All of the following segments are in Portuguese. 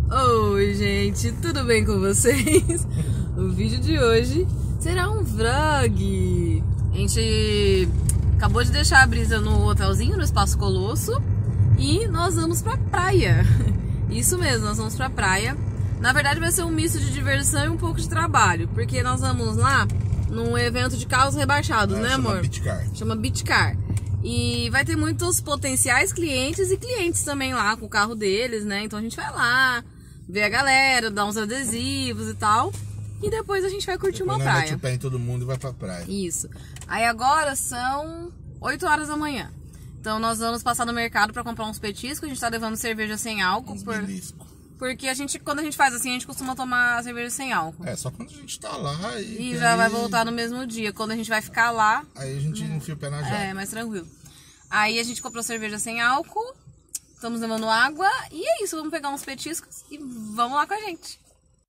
Oi, gente, tudo bem com vocês? O vídeo de hoje será um vlog. A gente acabou de deixar a Brisa no hotelzinho, no Espaço Colosso, e nós vamos pra praia. Isso mesmo, nós vamos pra praia. Na verdade vai ser um misto de diversão e um pouco de trabalho, porque nós vamos lá num evento de carros rebaixados, né, amor? Chama Beach Car. Chama Beach Car. E vai ter muitos potenciais clientes e clientes também lá com o carro deles, né? Então a gente vai lá, ver a galera, dar uns adesivos e tal. E depois a gente vai curtir uma praia. Mete o pé em todo mundo e vai pra praia. Isso. Aí agora são 8 horas da manhã. Então nós vamos passar no mercado pra comprar uns petiscos. A gente tá levando cerveja sem álcool. Porque quando a gente faz assim, a gente costuma tomar cerveja sem álcool. É, só quando a gente tá lá e já vai voltar no mesmo dia. Quando a gente vai ficar lá... Aí a gente enfia o pé na jaca. É, mais tranquilo. Aí a gente comprou cerveja sem álcool. Estamos levando água. E é isso, vamos pegar uns petiscos e vamos lá com a gente.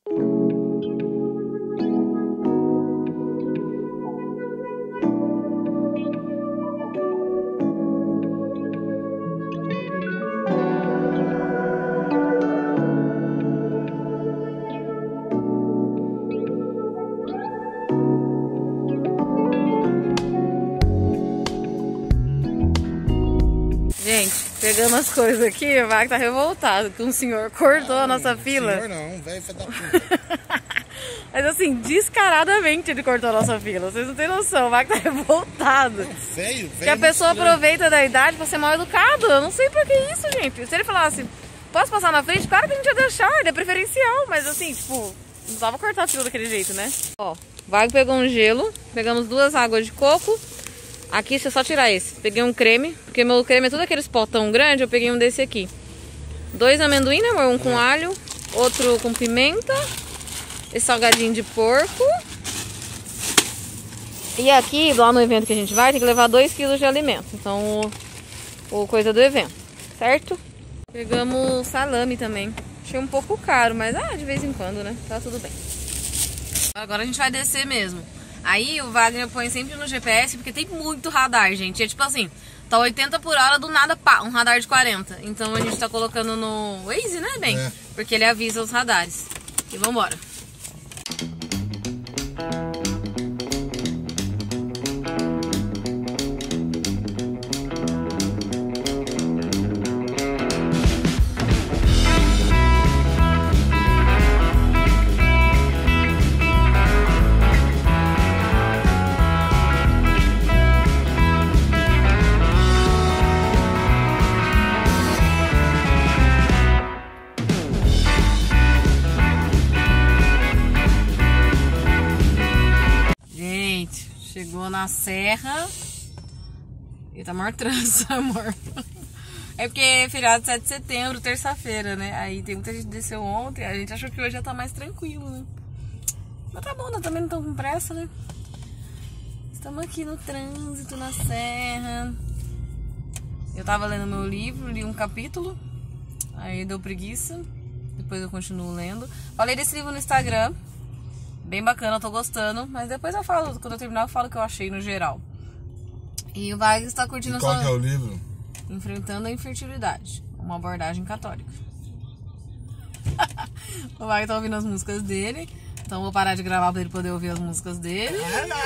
Gente, pegando as coisas aqui, o Wagner tá revoltado, que um senhor cortou a nossa fila. Senhor não, velho, foi da puta. Mas assim, descaradamente ele cortou a nossa fila, vocês não têm noção, o Wagner tá revoltado. Feio. Que a pessoa aproveita da idade pra ser mal educado, eu não sei por que isso, gente. Se ele falasse, posso passar na frente, claro que a gente ia deixar, ele é preferencial, mas assim, tipo, não precisava cortar a fila daquele jeito, né? Ó, o Wagner pegou um gelo, pegamos 2 águas de coco. Aqui você só tirar esse. Peguei um creme, porque meu creme é tudo aqueles potão grande, eu peguei um desse aqui. 2 amendoim, né, amor? Um com alho, outro com pimenta. Esse salgadinho de porco. E aqui, lá no evento que a gente vai, tem que levar 2 kg de alimento. Então, o coisa do evento, certo? Pegamos salame também. Achei um pouco caro, mas de vez em quando, né? Tá tudo bem. Agora a gente vai descer mesmo. Aí o Wagner põe sempre no GPS, porque tem muito radar, gente. É tipo assim, tá 80 por hora, do nada, pá, um radar de 40. Então a gente tá colocando no Waze, né, bem? É. Porque ele avisa os radares. E vambora. Chegou na serra e tá maior trança, amor. É porque é feriado de 7 de setembro, terça-feira, né? Aí tem muita gente que desceu ontem, a gente achou que hoje já tá mais tranquilo, né? Mas tá bom, nós também não estamos com pressa, né? Estamos aqui no trânsito, na serra. Eu tava lendo meu livro, li um capítulo, aí deu preguiça, depois eu continuo lendo. Falei desse livro no Instagram. Bem bacana, eu tô gostando, mas depois eu falo, quando eu terminar eu falo o que eu achei no geral. E o Wagner está curtindo Qual que é o livro? Enfrentando a Infertilidade, uma abordagem católica. O Wagner tá ouvindo as músicas dele, então vou parar de gravar pra ele poder ouvir as músicas dele.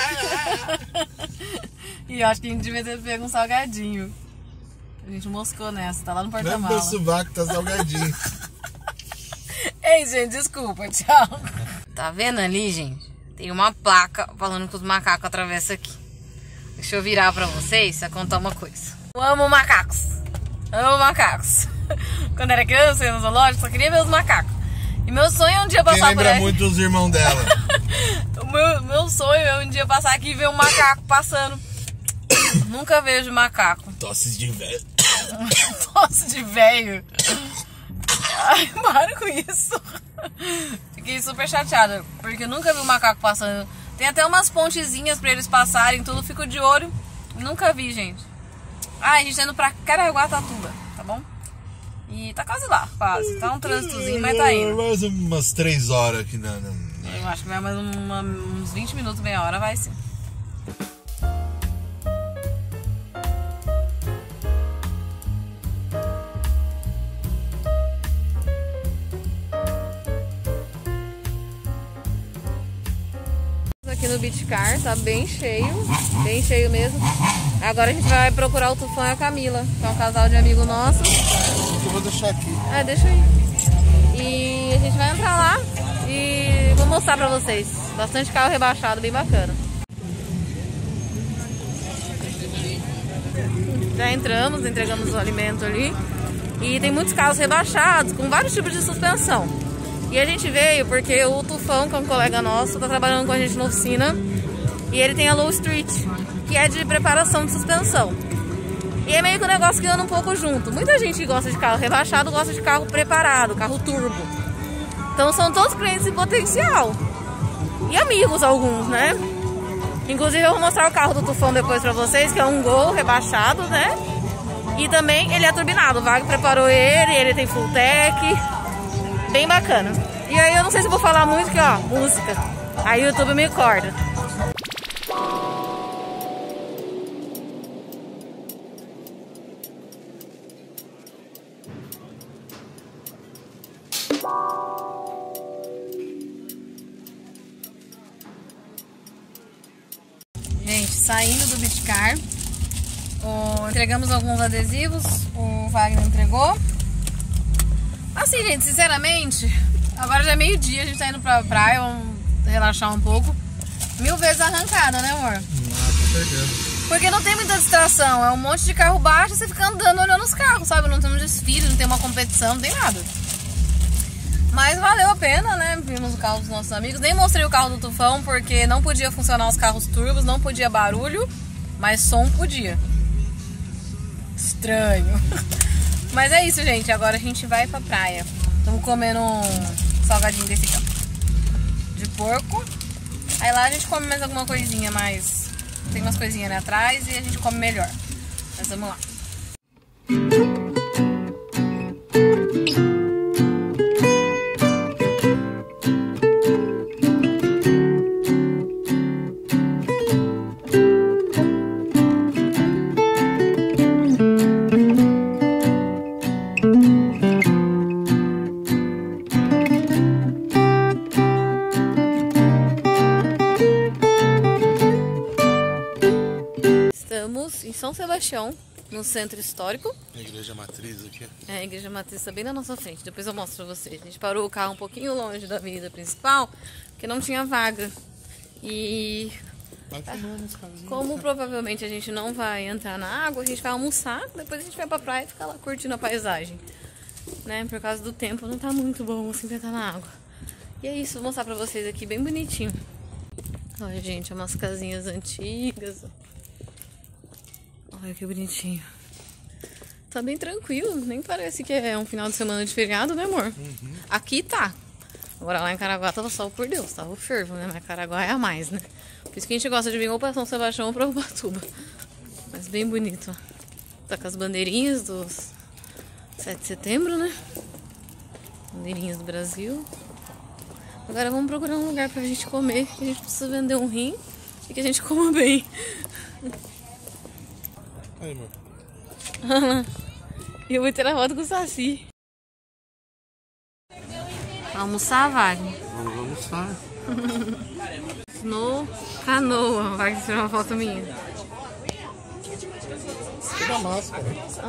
E eu acho que a gente devia ter pego um salgadinho. A gente moscou nessa, tá lá no porta-mala. Meu sovaco tá salgadinho. Ei, gente, desculpa, tchau. Tá vendo ali, gente? Tem uma placa falando que os macacos atravessam aqui. Deixa eu virar pra vocês e contar uma coisa. Eu amo macacos. Amo macacos. Quando era criança, eu ia no zoológico, só queria ver os macacos. E meu sonho é um dia passar por aí. Lembra muito os irmãos dela. meu sonho é um dia passar aqui e ver um macaco passando. Nunca vejo macaco. Tosses de velho. Tosse de velho. Ai, para com isso. Fiquei super chateada, porque nunca vi um macaco passando. Tem até umas pontezinhas pra eles passarem, tudo, fico de olho. Nunca vi, gente. A gente tá indo pra Caraguatatuba, tá bom? E tá quase lá, quase. Tá um trânsitozinho, mas tá indo. Mais umas 3 horas aqui na... Eu acho que vai mais uns 20 minutos, meia hora, vai sim. aqui no Beach Car, tá bem cheio mesmo. Agora a gente vai procurar o Tufão e a Camila, que é um casal de amigo nosso. Eu vou deixar aqui. Deixa aí. E a gente vai entrar lá e vou mostrar pra vocês. Bastante carro rebaixado, bem bacana. Já entramos, entregamos o alimento ali. E tem muitos carros rebaixados, com vários tipos de suspensão. E a gente veio porque o Tufão, que é um colega nosso, tá trabalhando com a gente na oficina. E ele tem a Low Street, que é de preparação de suspensão. E é meio que um negócio que anda um pouco junto. Muita gente que gosta de carro rebaixado gosta de carro preparado, carro turbo. Então são todos clientes em potencial. E amigos alguns, né? Inclusive eu vou mostrar o carro do Tufão depois pra vocês, que é um Gol rebaixado, né? E também ele é turbinado. O Wagner preparou ele tem full tech. Bem bacana. E aí eu não sei se vou falar muito, que ó, música. Aí o YouTube me corta. Gente, saindo do Beach Car, entregamos alguns adesivos, o Wagner entregou. Assim, gente, sinceramente, agora já é meio-dia, a gente tá indo pra praia, vamos relaxar um pouco. 1000 vezes arrancada, né, amor? Tô perdendo. Porque não tem muita distração, é um monte de carro baixo e você fica andando olhando os carros, sabe? Não tem um desfile, não tem uma competição, não tem nada. Mas valeu a pena, né? Vimos o carro dos nossos amigos. Nem mostrei o carro do Tufão porque não podia funcionar os carros turbos, não podia barulho, mas som podia. Estranho. Mas é isso, gente. Agora a gente vai pra praia. Estamos comendo um salgadinho desse aqui, ó, de porco. Aí lá a gente come mais alguma coisinha, mas tem umas coisinhas ali atrás e a gente come melhor. Mas vamos lá. Estamos em São Sebastião, no centro histórico. A igreja matriz aqui. É, a igreja matriz está bem na nossa frente, depois eu mostro pra vocês. A gente parou o carro um pouquinho longe da avenida principal, porque não tinha vaga. E como provavelmente a gente não vai entrar na água, a gente vai almoçar, depois a gente vai pra praia e ficar lá curtindo a paisagem. Né? Por causa do tempo não tá muito bom assim pra entrar na água. E é isso, vou mostrar pra vocês aqui bem bonitinho. Olha, gente, é umas casinhas antigas. Olha que bonitinho. Tá bem tranquilo, nem parece que é um final de semana de feriado, né, amor? Uhum. Aqui tá. Agora lá em Caraguá tava sol por Deus, tava o fervo, né? Mas Caraguá é a mais, né? Por isso que a gente gosta de vir ou pra São Sebastião ou pra Ubatuba. Mas bem bonito, ó. Tá com as bandeirinhas dos 7 de setembro, né? Bandeirinhas do Brasil. Agora vamos procurar um lugar pra gente comer, que a gente precisa vender um rim e que a gente coma bem. Aí, amor. E eu vou tirar foto com o Saci. Almoçar, Wagner? Vamos almoçar. No canoa. Vai tirar uma foto minha. Tira a máscara.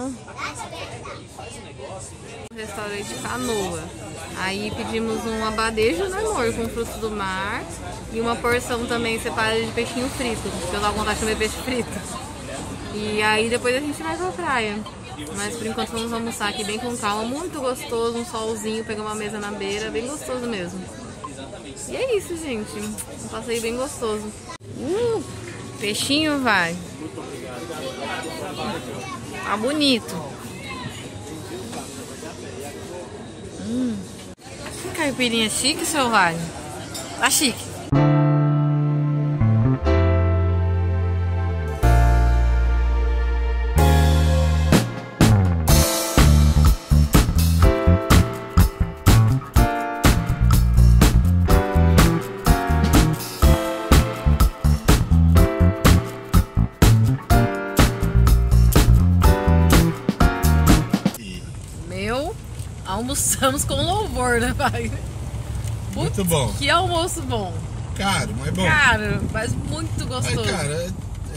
Restaurante Canoa. Aí pedimos um abadejo, né, amor? Com frutos do mar. E uma porção também separada de peixinho frito. Se eu dar vontade de comer peixe frito. E aí depois a gente vai pra praia. Mas por enquanto vamos almoçar aqui bem com calma. Muito gostoso, um solzinho, pegar uma mesa na beira. Bem gostoso mesmo. E é isso, gente. Um passeio bem gostoso. Peixinho vai. Tá bonito. Que caipirinha chique, seu Vale. Tá chique. Almoçamos com louvor, né, pai? Muito bom. Que almoço bom. caro, mas bom. Caro, mas muito gostoso. Aí, cara,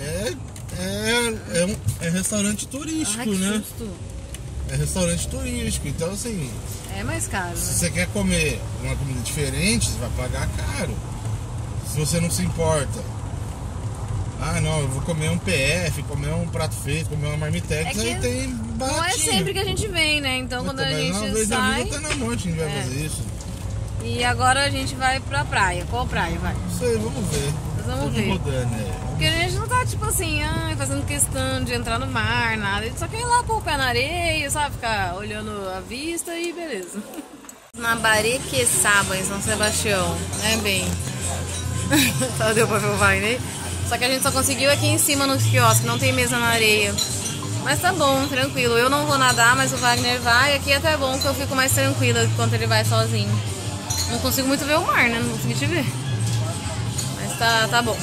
é restaurante turístico, Ai, que né? susto. É restaurante turístico, então assim, É mais caro, se né? você quer comer uma comida diferente, você vai pagar caro. Se você não se importa, ah não, eu vou comer um PF, comer um prato feito, comer uma marmitex, É que aí tem baratinho. Não é sempre que a gente vem, né? Então quando a Mas uma gente vez na sai... vida tá na morte, a gente vai fazer isso. E agora a gente vai pra praia. Qual praia vai? Não sei, vamos ver. Vamos Tudo ver. rodando aí. Porque a gente não tá tipo assim, fazendo questão de entrar no mar, nada. A gente só quer ir lá pôr o pé na areia, sabe? Ficar olhando a vista e beleza. Na Barequeçaba, em São Sebastião, né, bem? Só deu pra ver o Wagner. Só que a gente só conseguiu aqui em cima nos quiosques, não tem mesa na areia. Mas tá bom, tranquilo. Eu não vou nadar, mas o Wagner vai. Aqui é até bom que eu fico mais tranquila enquanto ele vai sozinho. Não consigo muito ver o mar, né? Não consegui te ver. Mas tá bom.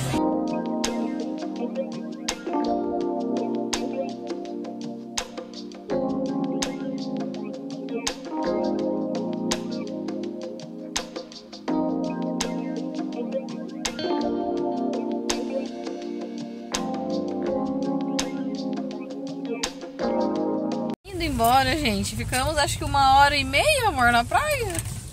Embora, gente. Ficamos acho que 1h30, amor, na praia.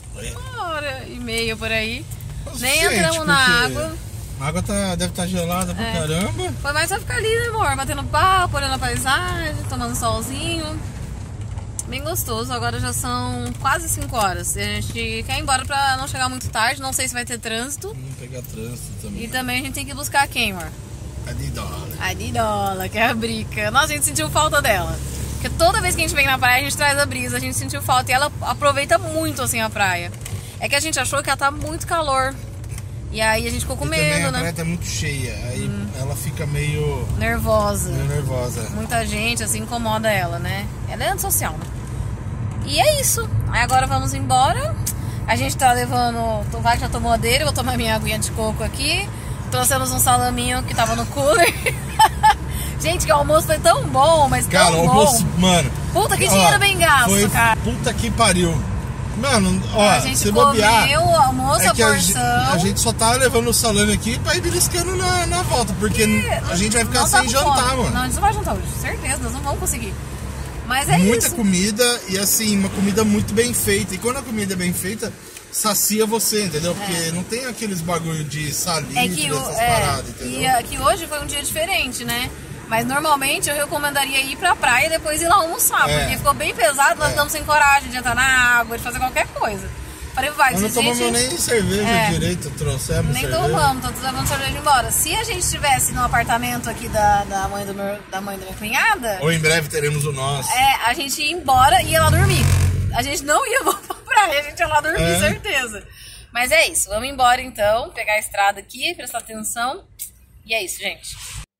1h30 por aí. Nem entramos na água. A água deve estar gelada pra caramba. Foi mais só ficar ali, né, amor? Batendo papo, olhando a paisagem, tomando solzinho. Bem gostoso. Agora já são quase 5 horas. A gente quer ir embora pra não chegar muito tarde. Não sei se vai ter trânsito. Vamos pegar trânsito também. E também a gente tem que buscar quem, amor? A Didola. A Didola, que é a Brica. Nossa, a gente sentiu falta dela. Porque toda vez que a gente vem na praia, a gente traz a Brisa, a gente sentiu falta. E ela aproveita muito, assim, a praia. É que a gente achou que ela tá muito calor. E aí a gente ficou com medo, também a né? praia tá muito cheia. Aí ela fica meio nervosa. Muita gente, assim, incomoda ela, né? Ela é antissocial, né? E é isso. Aí agora vamos embora. A gente tá levando... O Wagner já tomou a dele, vou tomar minha aguinha de coco aqui. Trouxemos um salaminho que tava no cooler. Gente, que o almoço foi tão bom, mas tão cara, bom. o almoço, mano. Puta, que dinheiro bem gasto, cara. Puta que pariu. Mano, ó, a gente se comeu bobear, o almoço, a porção. A gente só tá levando o salame aqui pra ir beliscando na volta, porque a gente vai ficar sem jantar, mano. Não, a gente não vai jantar hoje, certeza, nós não vamos conseguir. Mas é muita isso. Comida e assim, uma comida muito bem feita. E quando a comida é bem feita, sacia você, entendeu? Porque não tem aqueles bagulho de salitre, essas paradas, entendeu? E aqui hoje foi um dia diferente, né? Mas normalmente eu recomendaria ir pra praia e depois ir lá almoçar, porque ficou bem pesado, nós estamos sem coragem de entrar na água, de fazer qualquer coisa. Falei, vai, nós não tomamos nem cerveja direito, trouxemos nem cerveja. tomamos, estamos levando cerveja embora. Se a gente estivesse no apartamento aqui da mãe da minha cunhada... Ou em breve teremos o nosso. A gente ia embora e ia lá dormir. A gente não ia voltar pra praia, a gente ia lá dormir, certeza. Mas é isso, vamos embora então, pegar a estrada aqui, prestar atenção. E é isso, gente.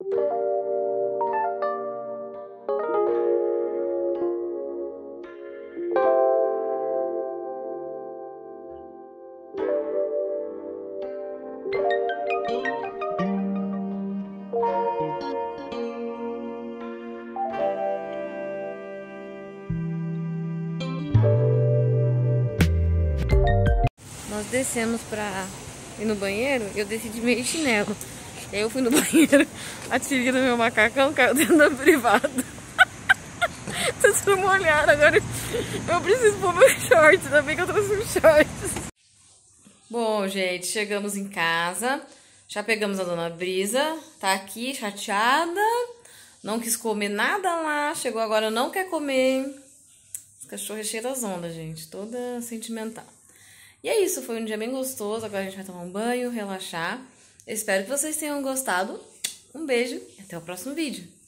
Nós descemos pra ir no banheiro e eu desci de meio chinelo. E aí eu fui no banheiro, a tirinha do meu macacão caiu dentro da privada. Vocês não molharam, agora eu preciso pôr meu short, ainda bem que eu trouxe um short. Bom, gente, chegamos em casa, já pegamos a dona Brisa, tá aqui chateada, não quis comer nada lá, chegou agora não quer comer. Esse cachorro é cheio das ondas, gente, toda sentimental. E é isso, foi um dia bem gostoso, agora a gente vai tomar um banho, relaxar. Espero que vocês tenham gostado. Um beijo e até o próximo vídeo.